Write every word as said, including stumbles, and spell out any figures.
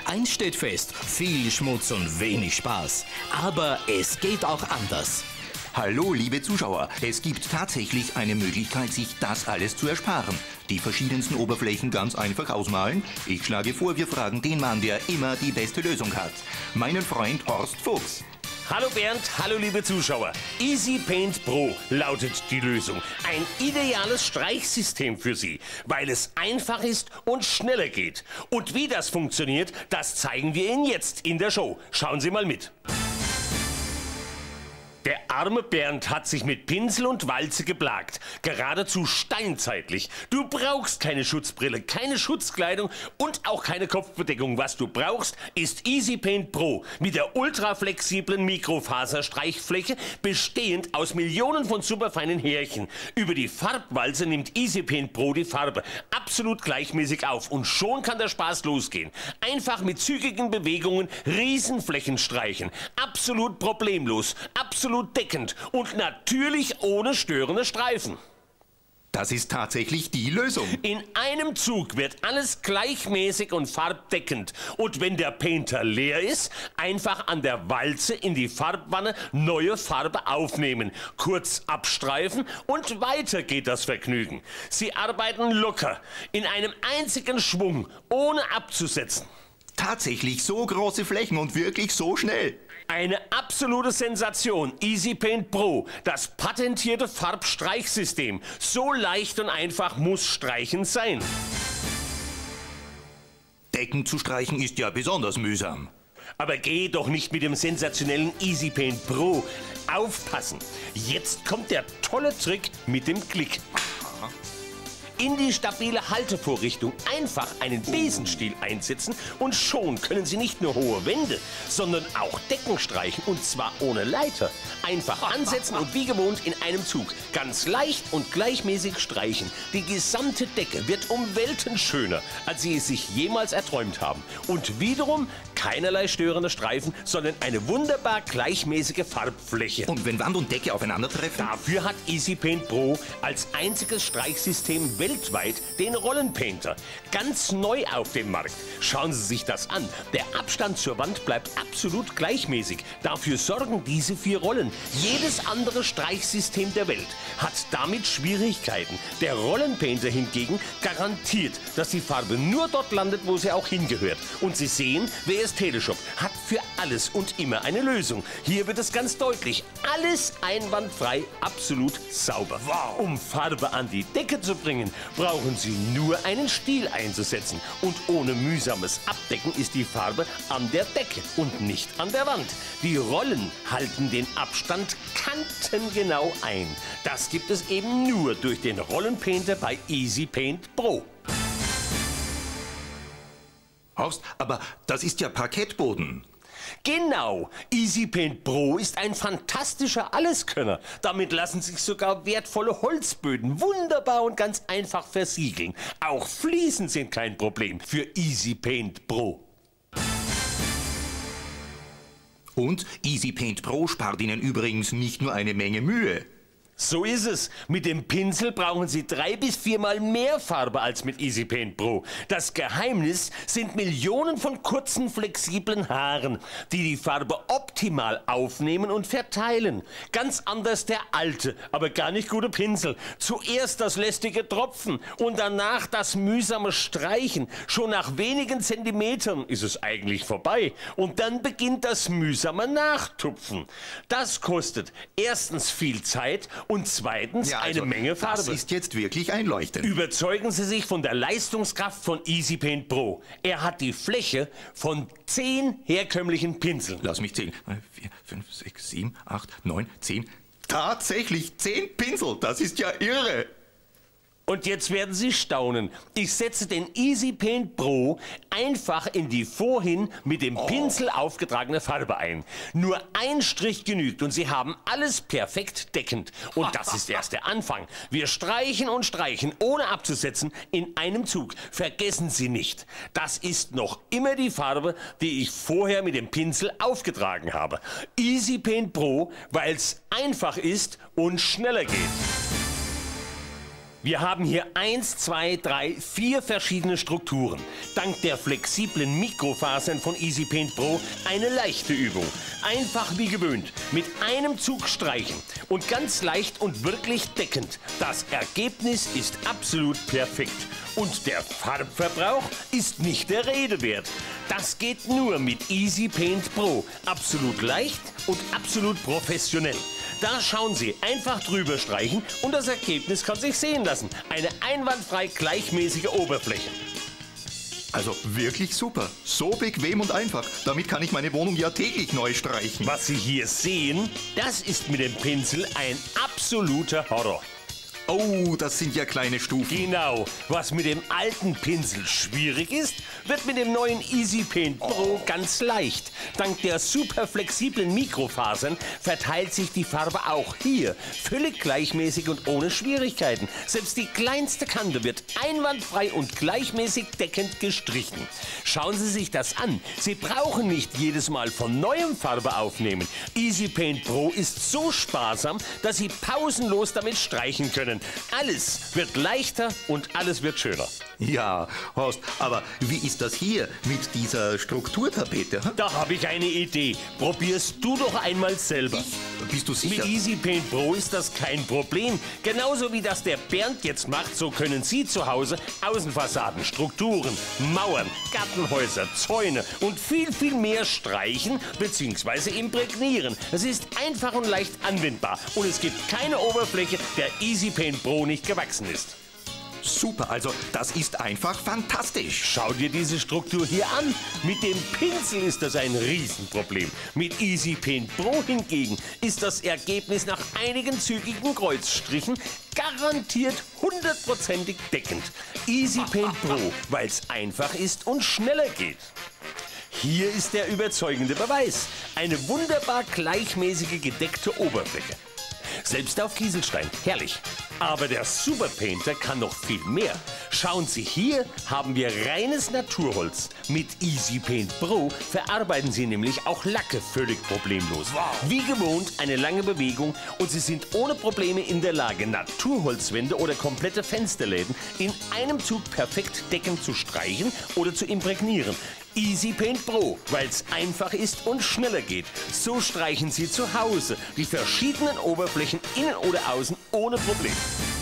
Eins steht fest, viel Schmutz und wenig Spaß. Aber es geht auch anders. Hallo, liebe Zuschauer. Es gibt tatsächlich eine Möglichkeit, sich das alles zu ersparen. Die verschiedensten Oberflächen ganz einfach ausmalen. Ich schlage vor, wir fragen den Mann, der immer die beste Lösung hat. Meinen Freund Horst Fuchs. Hallo Bernd, hallo liebe Zuschauer. Easy Paint Pro lautet die Lösung. Ein ideales Streichsystem für Sie, weil es einfach ist und schneller geht. Und wie das funktioniert, das zeigen wir Ihnen jetzt in der Show. Schauen Sie mal mit. Der arme Bernd hat sich mit Pinsel und Walze geplagt. Geradezu steinzeitlich. Du brauchst keine Schutzbrille, keine Schutzkleidung und auch keine Kopfbedeckung. Was du brauchst, ist Easy Paint Pro mit der ultraflexiblen Mikrofaserstreichfläche, bestehend aus Millionen von superfeinen Härchen. Über die Farbwalze nimmt Easy Paint Pro die Farbe absolut gleichmäßig auf und schon kann der Spaß losgehen. Einfach mit zügigen Bewegungen Riesenflächen streichen. Absolut problemlos, absolut deckend und natürlich ohne störende Streifen. Das ist tatsächlich die Lösung. In einem Zug wird alles gleichmäßig und farbdeckend. Und wenn der Painter leer ist, einfach an der Walze in die Farbwanne neue Farbe aufnehmen, kurz abstreifen und weiter geht das Vergnügen. Sie arbeiten locker, in einem einzigen Schwung, ohne abzusetzen. Tatsächlich so große Flächen und wirklich so schnell. Eine absolute Sensation. Easy Paint Pro, das patentierte Farbstreichsystem. So leicht und einfach muss Streichen sein. Decken zu streichen ist ja besonders mühsam. Aber geh doch nicht mit dem sensationellen Easy Paint Pro. Aufpassen. Jetzt kommt der tolle Trick mit dem Klick. In die stabile Haltevorrichtung einfach einen Besenstiel einsetzen und schon können Sie nicht nur hohe Wände, sondern auch Decken streichen und zwar ohne Leiter. Einfach ansetzen und wie gewohnt in einem Zug ganz leicht und gleichmäßig streichen. Die gesamte Decke wird um Welten schöner, als Sie es sich jemals erträumt haben. Und wiederum keinerlei störende Streifen, sondern eine wunderbar gleichmäßige Farbfläche. Und wenn Wand und Decke aufeinandertreffen? Dafür hat Easy Paint Pro als einziges Streichsystem weltweit den Rollenpainter. Ganz neu auf dem Markt. Schauen Sie sich das an. Der Abstand zur Wand bleibt absolut gleichmäßig. Dafür sorgen diese vier Rollen. Jedes andere Streichsystem der Welt hat damit Schwierigkeiten. Der Rollenpainter hingegen garantiert, dass die Farbe nur dort landet, wo sie auch hingehört. Und Sie sehen, wer ist Teleshop hat für alles und immer eine Lösung. Hier wird es ganz deutlich. Alles einwandfrei, absolut sauber. Wow. Um Farbe an die Decke zu bringen, brauchen Sie nur einen Stiel einzusetzen. Und ohne mühsames Abdecken ist die Farbe an der Decke und nicht an der Wand. Die Rollen halten den Abstand kantengenau ein. Das gibt es eben nur durch den Rollenpainter bei Easy Paint Pro. Horst, aber das ist ja Parkettboden. Genau, Easy Paint Pro ist ein fantastischer Alleskönner. Damit lassen sich sogar wertvolle Holzböden wunderbar und ganz einfach versiegeln. Auch Fliesen sind kein Problem für Easy Paint Pro. Und Easy Paint Pro spart Ihnen übrigens nicht nur eine Menge Mühe. So ist es. Mit dem Pinsel brauchen Sie drei bis viermal mehr Farbe als mit Easy Paint Pro. Das Geheimnis sind Millionen von kurzen, flexiblen Haaren, die die Farbe optimal aufnehmen und verteilen. Ganz anders der alte, aber gar nicht gute Pinsel. Zuerst das lästige Tropfen und danach das mühsame Streichen. Schon nach wenigen Zentimetern ist es eigentlich vorbei. Und dann beginnt das mühsame Nachtupfen. Das kostet erstens viel Zeit und zweitens ja, also, eine Menge Farbe. Das ist jetzt wirklich einleuchtend. Überzeugen Sie sich von der Leistungskraft von Easy Paint Pro. Er hat die Fläche von zehn herkömmlichen Pinseln. Lass mich zählen. vier, fünf, sechs, sieben, acht, neun, zehn. Tatsächlich zehn Pinsel. Das ist ja irre. Und jetzt werden Sie staunen. Ich setze den Easy Paint Pro einfach in die vorhin mit dem Pinsel aufgetragene Farbe ein. Nur ein Strich genügt und Sie haben alles perfekt deckend. Und das ist erst der Anfang. Wir streichen und streichen, ohne abzusetzen, in einem Zug. Vergessen Sie nicht, das ist noch immer die Farbe, die ich vorher mit dem Pinsel aufgetragen habe. Easy Paint Pro, weil es einfach ist und schneller geht. Wir haben hier eins, zwei, drei, vier verschiedene Strukturen. Dank der flexiblen Mikrofasern von EasyPaint Pro eine leichte Übung. Einfach wie gewöhnt, mit einem Zug streichen und ganz leicht und wirklich deckend. Das Ergebnis ist absolut perfekt. Und der Farbverbrauch ist nicht der Rede wert. Das geht nur mit EasyPaint Pro. Absolut leicht und absolut professionell. Da schauen Sie, einfach drüber streichen und das Ergebnis kann sich sehen lassen. Eine einwandfrei gleichmäßige Oberfläche. Also wirklich super. So bequem und einfach. Damit kann ich meine Wohnung ja täglich neu streichen. Was Sie hier sehen, das ist mit dem Pinsel ein absoluter Horror. Oh, das sind ja kleine Stufen. Genau. Was mit dem alten Pinsel schwierig ist, wird mit dem neuen EasyPaint Pro ganz leicht. Dank der super flexiblen Mikrofasern verteilt sich die Farbe auch hier völlig gleichmäßig und ohne Schwierigkeiten. Selbst die kleinste Kante wird einwandfrei und gleichmäßig deckend gestrichen. Schauen Sie sich das an. Sie brauchen nicht jedes Mal von neuem Farbe aufnehmen. EasyPaint Pro ist so sparsam, dass Sie pausenlos damit streichen können. Alles wird leichter und alles wird schöner. Ja, Horst, aber wie ist das hier mit dieser Strukturtapete? Hm? Da habe ich eine Idee. Probierst du doch einmal selber. Ich? Bist du sicher? Mit EasyPaint Pro ist das kein Problem. Genauso wie das der Bernd jetzt macht, so können Sie zu Hause Außenfassaden, Strukturen, Mauern, Gartenhäuser, Zäune und viel, viel mehr streichen bzw. imprägnieren. Es ist einfach und leicht anwendbar und es gibt keine Oberfläche, der EasyPaint Pro nicht gewachsen ist. Super, also das ist einfach fantastisch. Schau dir diese Struktur hier an. Mit dem Pinsel ist das ein Riesenproblem. Mit EasyPaint Pro hingegen ist das Ergebnis nach einigen zügigen Kreuzstrichen garantiert hundertprozentig deckend. EasyPaint Pro, weil es einfach ist und schneller geht. Hier ist der überzeugende Beweis. Eine wunderbar gleichmäßige gedeckte Oberfläche. Selbst auf Kieselstein, herrlich. Aber der Superpainter kann noch viel mehr. Schauen Sie, hier haben wir reines Naturholz. Mit EasyPaint Pro verarbeiten Sie nämlich auch Lacke völlig problemlos. Wow. Wie gewohnt eine lange Bewegung und Sie sind ohne Probleme in der Lage, Naturholzwände oder komplette Fensterläden in einem Zug perfekt deckend zu streichen oder zu imprägnieren. EasyPaint Pro, weil es einfach ist und schneller geht. So streichen Sie zu Hause die verschiedenen Oberflächen innen oder außen ohne Probleme.